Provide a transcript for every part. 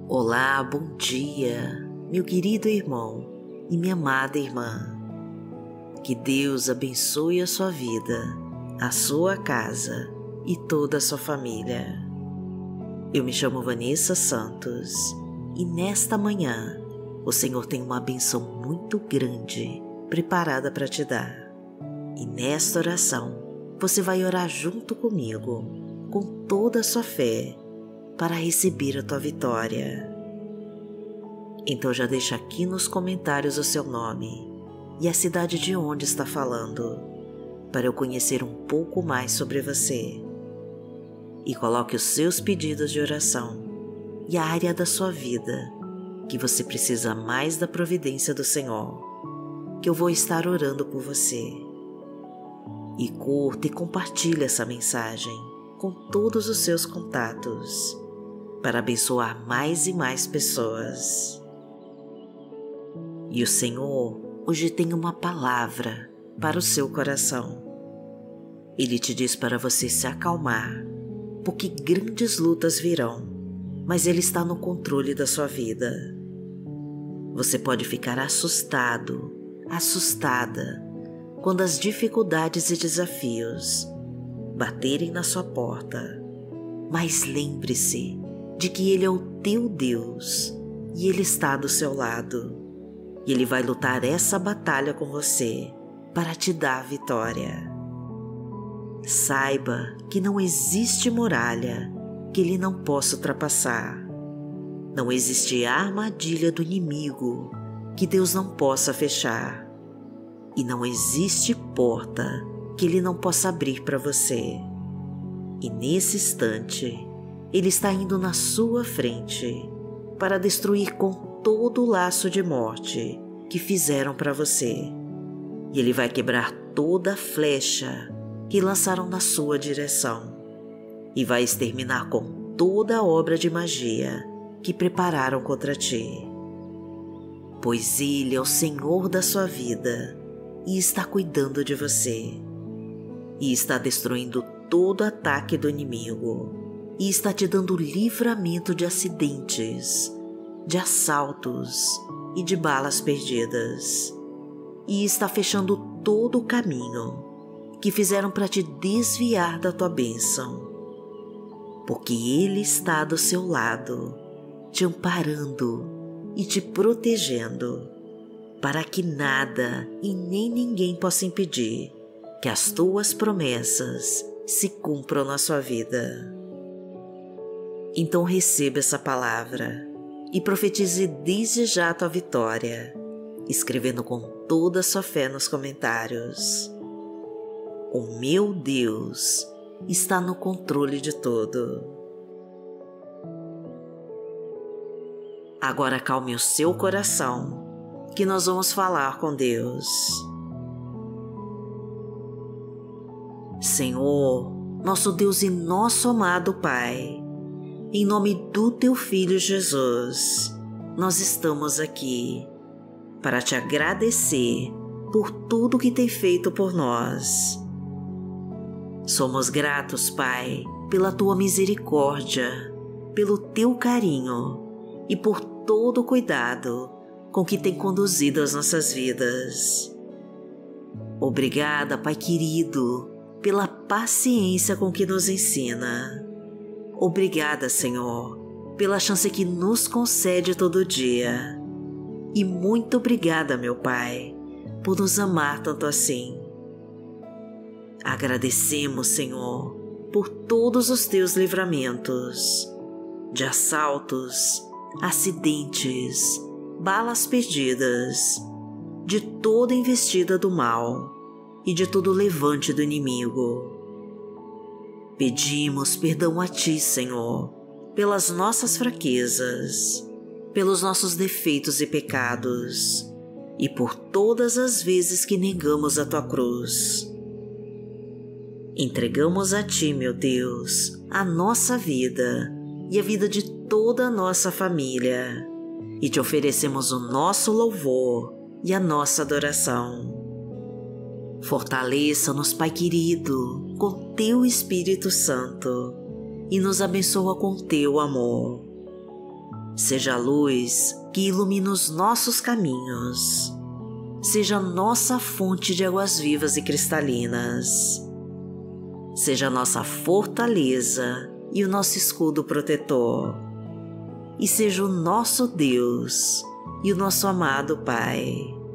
Olá, bom dia, meu querido irmão e minha amada irmã. Que Deus abençoe a sua vida, a sua casa e toda a sua família. Eu me chamo Vanessa Santos e nesta manhã o Senhor tem uma bênção muito grande preparada para te dar. E nesta oração você vai orar junto comigo, com toda a sua fé, para receber a tua vitória. Então já deixa aqui nos comentários o seu nome e a cidade de onde está falando, para eu conhecer um pouco mais sobre você. E coloque os seus pedidos de oração e a área da sua vida que você precisa mais da providência do Senhor, que eu vou estar orando por você. E curta e compartilhe essa mensagem com todos os seus contatos, para abençoar mais e mais pessoas. E o Senhor hoje tem uma palavra para o seu coração. Ele te diz para você se acalmar, porque grandes lutas virão, mas Ele está no controle da sua vida. Você pode ficar assustado, assustada, quando as dificuldades e desafios baterem na sua porta, mas lembre-se de que Ele é o teu Deus e Ele está do seu lado. E Ele vai lutar essa batalha com você para te dar a vitória. Saiba que não existe muralha que Ele não possa ultrapassar. Não existe armadilha do inimigo que Deus não possa fechar. E não existe porta que Ele não possa abrir para você. E nesse instante, Ele está indo na sua frente para destruir com todo o laço de morte que fizeram para você. E Ele vai quebrar toda a flecha que lançaram na sua direção. E vai exterminar com toda a obra de magia que prepararam contra ti. Pois Ele é o Senhor da sua vida e está cuidando de você. E está destruindo todo ataque do inimigo. E está te dando livramento de acidentes, de assaltos e de balas perdidas. E está fechando todo o caminho que fizeram para te desviar da tua bênção. Porque Ele está do seu lado, te amparando e te protegendo, para que nada e nem ninguém possa impedir que as tuas promessas se cumpram na sua vida. Então receba essa palavra e profetize desde já a tua vitória, escrevendo com toda a sua fé nos comentários. O meu Deus está no controle de tudo. Agora acalme o seu coração, que nós vamos falar com Deus. Senhor, nosso Deus e nosso amado Pai, em nome do Teu Filho Jesus, nós estamos aqui para Te agradecer por tudo que tem feito por nós. Somos gratos, Pai, pela Tua misericórdia, pelo Teu carinho e por todo o cuidado com que tem conduzido as nossas vidas. Obrigada, Pai querido, pela paciência com que nos ensina. Obrigada, Senhor, pela chance que nos concede todo dia. E muito obrigada, meu Pai, por nos amar tanto assim. Agradecemos, Senhor, por todos os Teus livramentos, de assaltos, acidentes, balas perdidas, de toda investida do mal e de todo levante do inimigo. Pedimos perdão a Ti, Senhor, pelas nossas fraquezas, pelos nossos defeitos e pecados, e por todas as vezes que negamos a Tua cruz. Entregamos a Ti, meu Deus, a nossa vida e a vida de toda a nossa família, e Te oferecemos o nosso louvor e a nossa adoração. Fortaleça-nos, Pai querido, com Teu Espírito Santo e nos abençoa com Teu amor. Seja a luz que ilumina os nossos caminhos. Seja a nossa fonte de águas vivas e cristalinas. Seja a nossa fortaleza e o nosso escudo protetor. E seja o nosso Deus e o nosso amado Pai.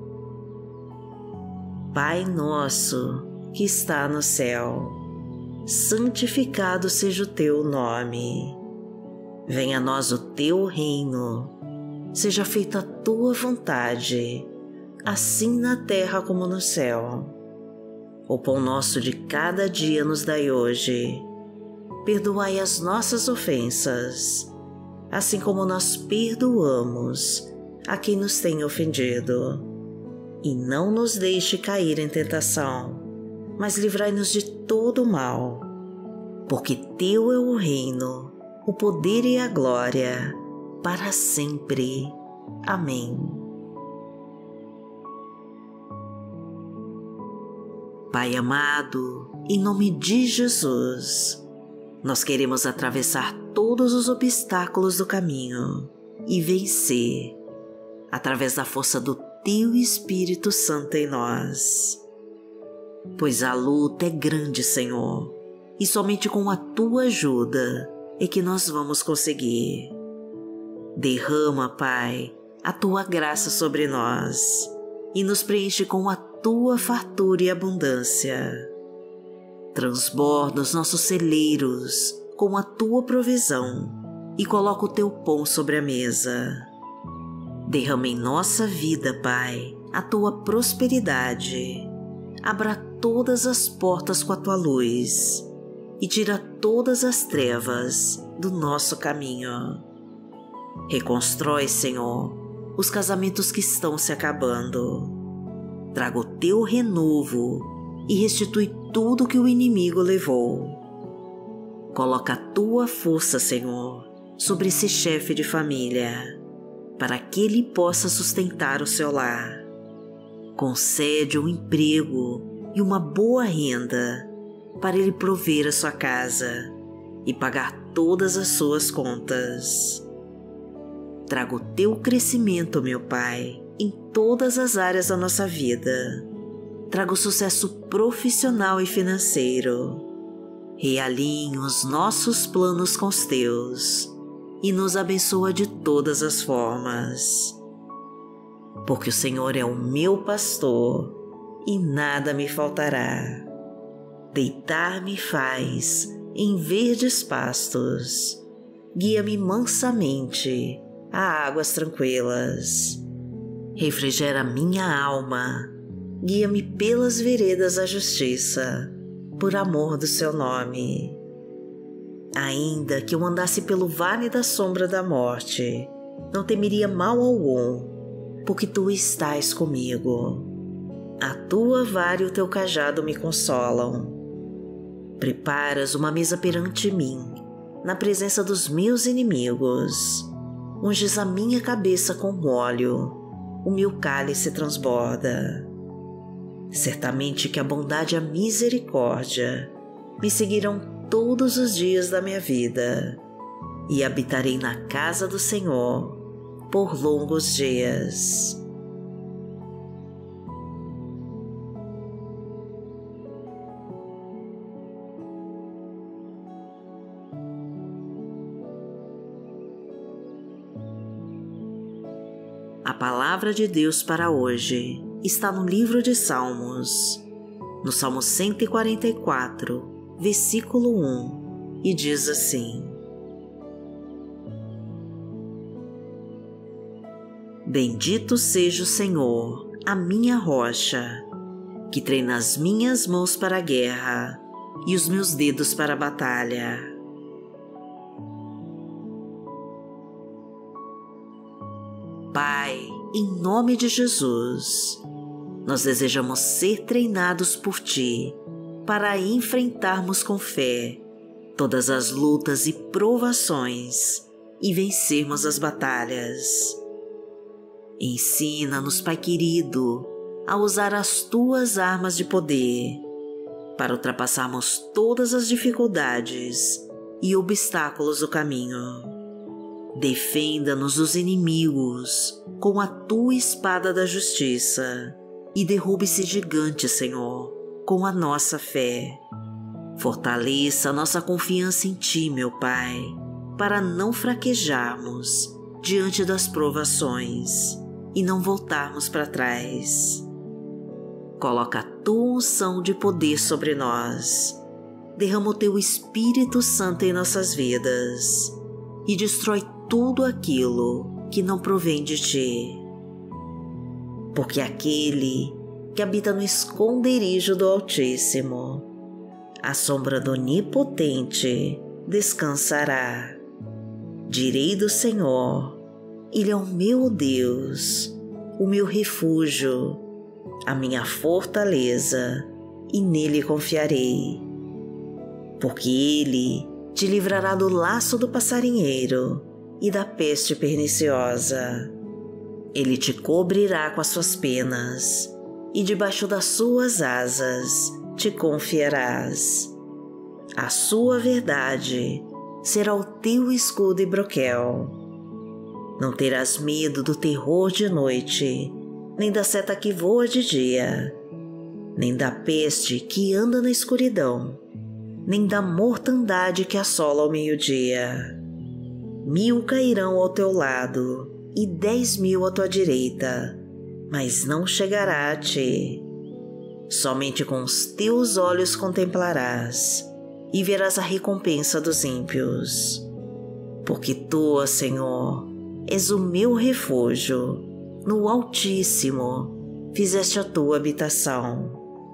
Pai nosso que está no céu, santificado seja o teu nome. Venha a nós o teu reino. Seja feita a tua vontade, assim na terra como no céu. O pão nosso de cada dia nos dai hoje. Perdoai as nossas ofensas, assim como nós perdoamos a quem nos tem ofendido. E não nos deixe cair em tentação, mas livrai-nos de todo o mal. Porque teu é o reino, o poder e a glória, para sempre. Amém. Pai amado, em nome de Jesus, nós queremos atravessar todos os obstáculos do caminho e vencer, através da força do Teu Espírito Santo em nós. Pois a luta é grande, Senhor, e somente com a Tua ajuda é que nós vamos conseguir. Derrama, Pai, a Tua graça sobre nós e nos preenche com a Tua fartura e abundância. Transborda os nossos celeiros com a Tua provisão e coloca o Teu pão sobre a mesa. Derrama em nossa vida, Pai, a Tua prosperidade. Abra todas as portas com a Tua luz e tira todas as trevas do nosso caminho. Reconstrói, Senhor, os casamentos que estão se acabando. Traga o Teu renovo e restitui tudo que o inimigo levou. Coloca a Tua força, Senhor, sobre esse chefe de família, para que ele possa sustentar o seu lar. Concede um emprego e uma boa renda para ele prover a sua casa e pagar todas as suas contas. Traga o Teu crescimento, meu Pai, em todas as áreas da nossa vida. Traga o sucesso profissional e financeiro. Realinhe os nossos planos com os Teus e nos abençoa de todas as formas. Porque o Senhor é o meu pastor e nada me faltará. Deitar-me faz em verdes pastos. Guia-me mansamente a águas tranquilas. Refrigera minha alma. Guia-me pelas veredas da justiça, por amor do Seu nome. Ainda que eu andasse pelo vale da sombra da morte, não temeria mal algum, porque Tu estás comigo. A Tua vara e o Teu cajado me consolam. Preparas uma mesa perante mim, na presença dos meus inimigos. Unges a minha cabeça com óleo, o meu cálice transborda. Certamente que a bondade e a misericórdia me seguirão todos os dias da minha vida, e habitarei na casa do Senhor por longos dias. A palavra de Deus para hoje está no livro de Salmos, no Salmo 144, versículo 1, e diz assim: Bendito seja o Senhor, a minha rocha, que treina as minhas mãos para a guerra e os meus dedos para a batalha. Pai, em nome de Jesus, nós desejamos ser treinados por Ti para enfrentarmos com fé todas as lutas e provações e vencermos as batalhas. Ensina-nos, Pai querido, a usar as Tuas armas de poder para ultrapassarmos todas as dificuldades e obstáculos do caminho. Defenda-nos dos inimigos com a tua espada da justiça e derrube esse gigante, Senhor, com a nossa fé. Fortaleça a nossa confiança em Ti, meu Pai, para não fraquejarmos diante das provações e não voltarmos para trás. Coloca a Tua unção de poder sobre nós. Derrama o Teu Espírito Santo em nossas vidas e destrói tudo aquilo que não provém de Ti. Porque aquele que habita no esconderijo do Altíssimo, à sombra do Onipotente, descansará. Direi do Senhor: Ele é o meu Deus, o meu refúgio, a minha fortaleza, e nele confiarei. Porque Ele te livrará do laço do passarinheiro e da peste perniciosa. Ele te cobrirá com as suas penas, e debaixo das suas asas te confiarás. A sua verdade será o teu escudo e broquel. Não terás medo do terror de noite, nem da seta que voa de dia, nem da peste que anda na escuridão, nem da mortandade que assola ao meio-dia. 1000 cairão ao teu lado e 10.000 à tua direita, mas não chegará a ti. Somente com os teus olhos contemplarás e verás a recompensa dos ímpios. Porque tu, ó Senhor, és o meu refúgio, no Altíssimo fizeste a tua habitação.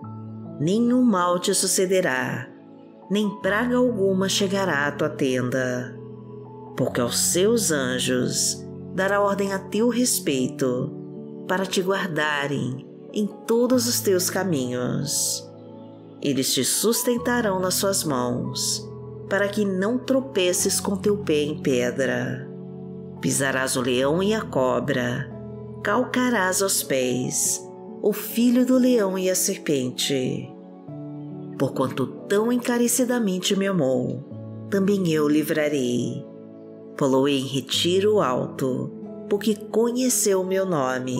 Nenhum mal te sucederá, nem praga alguma chegará à tua tenda, porque aos seus anjos dará ordem a teu respeito, para te guardarem em todos os teus caminhos. Eles te sustentarão nas suas mãos, para que não tropeces com teu pé em pedra. Pisarás o leão e a cobra, calcarás aos pés o filho do leão e a serpente. Porquanto tão encarecidamente me amou, também eu o livrarei. Pô-lo-ei em retiro alto, porque conheceu o meu nome.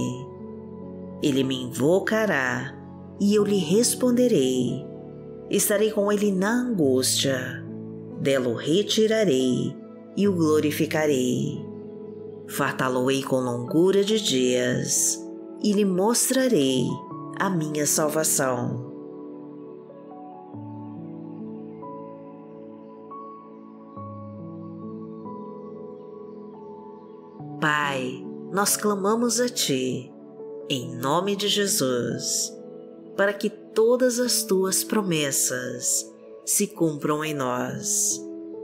Ele me invocará, e eu lhe responderei. Estarei com ele na angústia. Dela o retirarei e o glorificarei. Fartá-lo-ei com longura de dias, e lhe mostrarei a minha salvação. Pai, nós clamamos a Ti, em nome de Jesus, para que todas as Tuas promessas se cumpram em nós.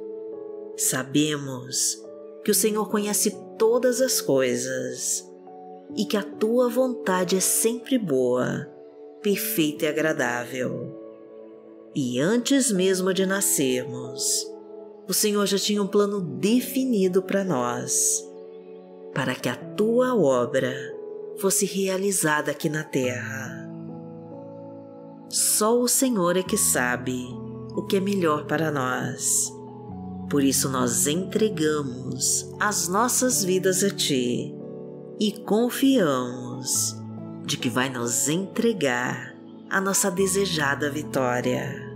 Sabemos que o Senhor conhece todas as coisas e que a Tua vontade é sempre boa, perfeita e agradável. E antes mesmo de nascermos, o Senhor já tinha um plano definido para nós, para que a Tua obra fosse realizada aqui na terra. Só o Senhor é que sabe o que é melhor para nós. Por isso nós entregamos as nossas vidas a Ti e confiamos de que vai nos entregar a nossa desejada vitória.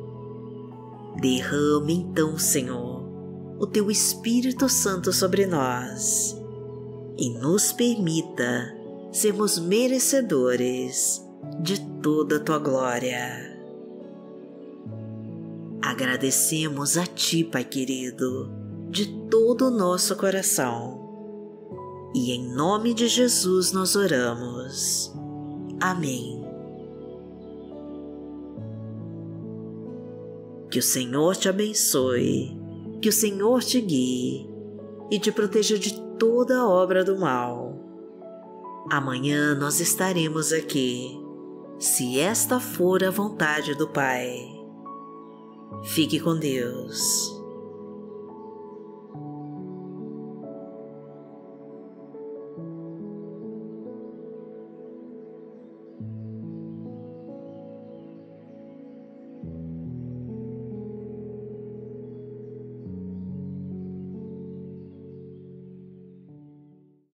Derrama então, Senhor, o Teu Espírito Santo sobre nós e nos permita sermos merecedores de toda a Tua glória. Agradecemos a Ti, Pai querido, de todo o nosso coração. E em nome de Jesus nós oramos. Amém. Que o Senhor te abençoe, que o Senhor te guie e te proteja de toda obra do mal. Amanhã nós estaremos aqui, se esta for a vontade do Pai. Fique com Deus.